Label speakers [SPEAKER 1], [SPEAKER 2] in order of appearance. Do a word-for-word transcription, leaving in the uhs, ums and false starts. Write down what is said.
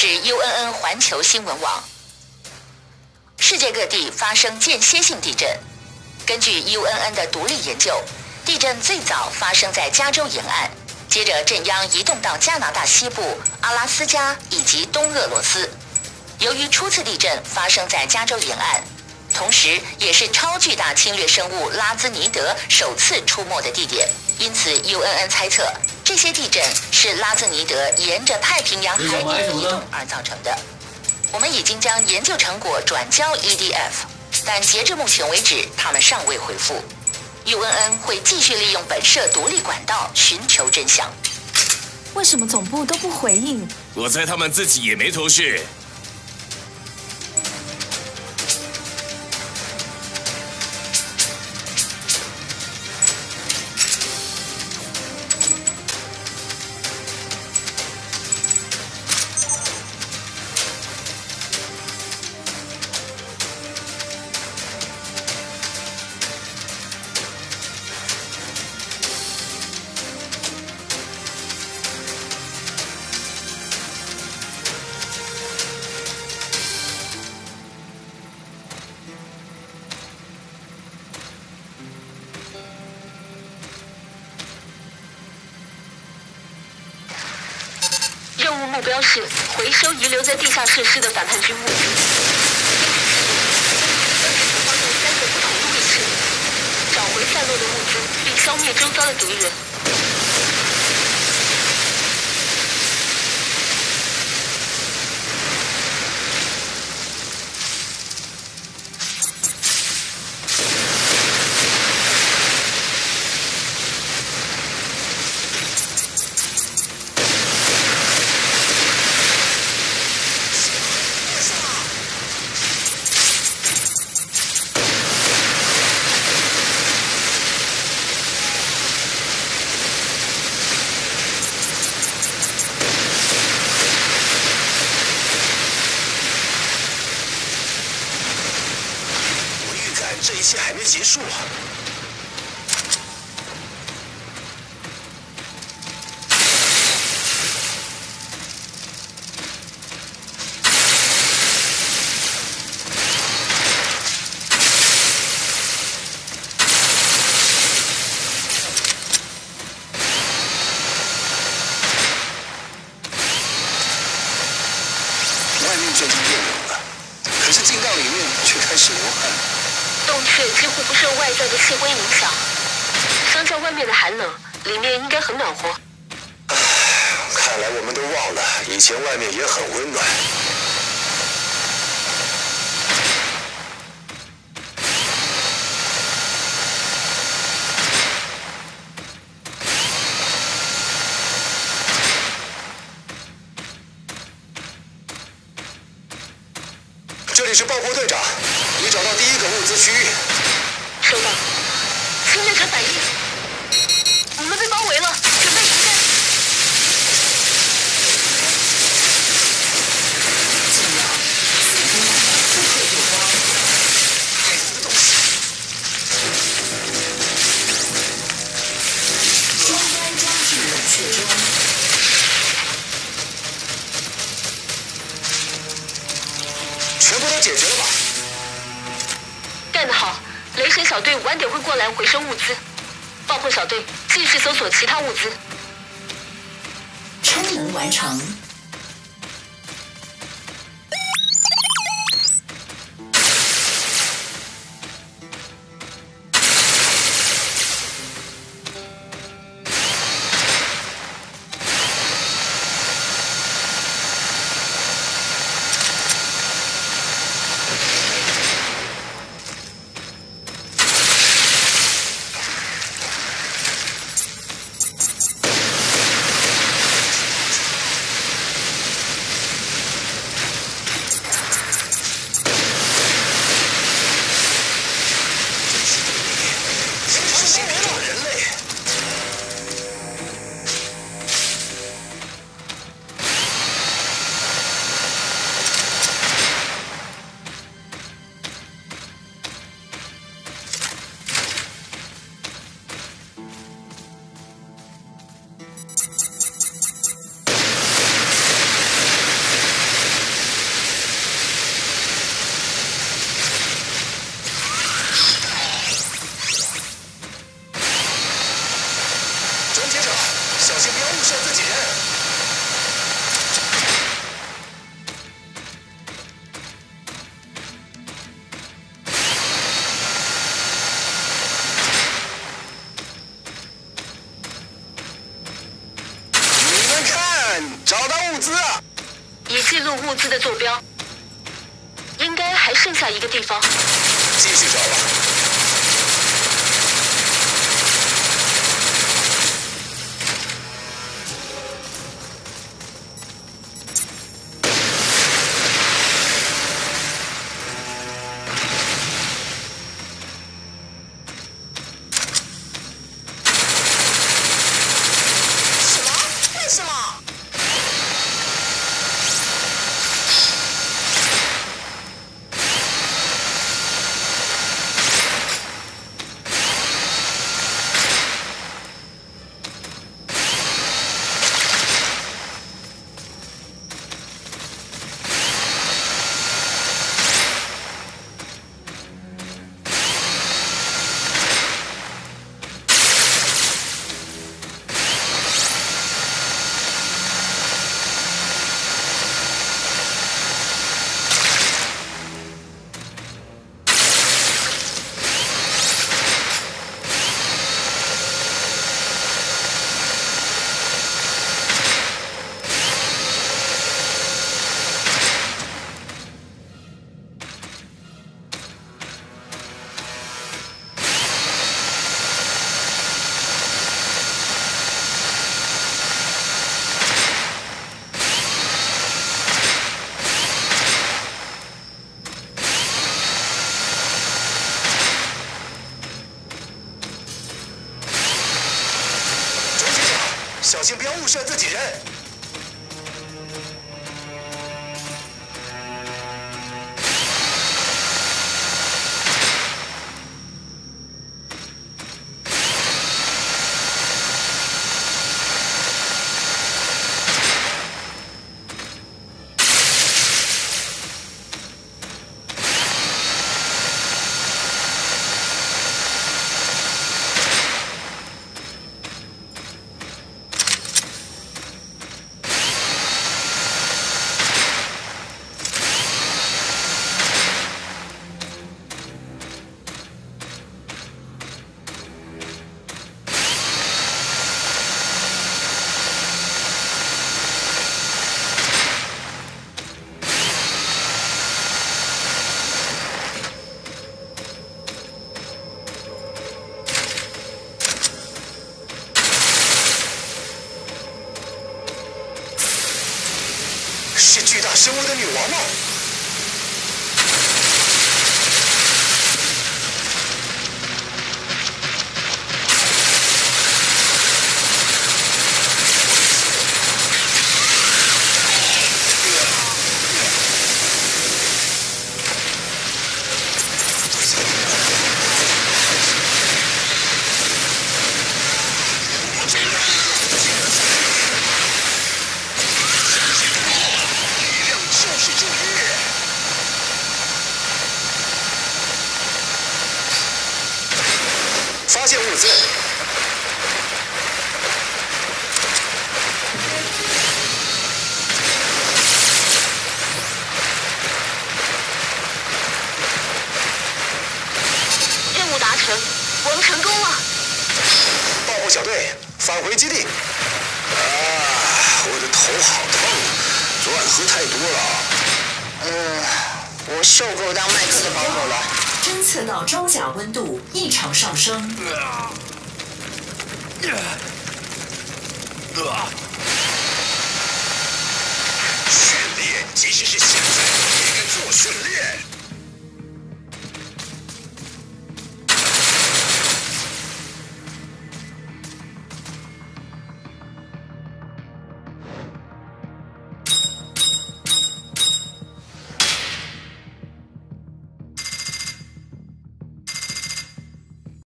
[SPEAKER 1] 是 U N N 环球新闻网。世界各地发生间歇性地震。根据 U N N 的独立研究，地震最早发生在加州沿岸，接着震央移动到加拿大西部、阿拉斯加以及东俄罗斯。由于初次地震发生在加州沿岸，同时也是超巨大侵略生物拉兹尼德首次出没的地点，因此 U N N 猜测这些地震是拉兹尼德沿着太平洋海底移动而造成的。我们已经将研究成果转交 E D F， 但截至目前为止，他们尚未回复。U N N 会继续利用本社独立管道寻求真相。
[SPEAKER 2] 为什么总部都不回应？
[SPEAKER 3] 我猜他们自己也没头绪。
[SPEAKER 4] 目标是回收遗留在地下设施的反叛军物资。方向三个不同的位置，找回散落的物资，并消灭周遭的敌人。
[SPEAKER 5] 这一切还没结束啊！外面最近变冷了，可是进到里面却开始流汗。
[SPEAKER 4] 洞穴几乎不受外在的气温影响，相较外面的寒冷，里面应该很暖和。
[SPEAKER 5] 唉，看来我们都忘了，以前外面也很温暖。这里是爆破队长，已找到第一个物资区域。
[SPEAKER 4] 收到。侵略者反应，我们被包围了，准备迎战。
[SPEAKER 1] 近了，死敌不可有光。
[SPEAKER 5] 该死的东西！
[SPEAKER 1] 终端装置冷却中。
[SPEAKER 5] 全部都解决了吧？
[SPEAKER 4] 干得好！雷神小队晚点会过来回收物资，爆破小队继续搜索其他物资。
[SPEAKER 1] 充能完成。
[SPEAKER 5] 物资啊！
[SPEAKER 4] 已记录物资的坐标，应该还剩下一个地方。
[SPEAKER 5] 继续找吧。
[SPEAKER 1] 什么？为什么？小心不要误射自己人。是巨大生物的女王吗？发现物资。
[SPEAKER 4] 任务达成，我们成功了。
[SPEAKER 5] 报部小队返回基地。啊，我的头好痛，昨晚喝太多了。嗯，我受够当麦克的保姆了。
[SPEAKER 6] 侦测到装甲温度异常上升。
[SPEAKER 5] 训练，即使是现在也该做训练。